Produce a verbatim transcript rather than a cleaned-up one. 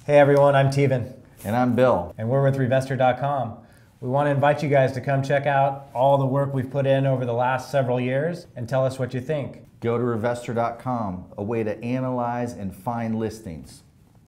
Hey everyone, I'm Teevan. And I'm Bill. And we're with Revestor dot com. We want to invite you guys to come check out all the work we've put in over the last several years and tell us what you think. Go to Revestor dot com, a way to analyze and find listings.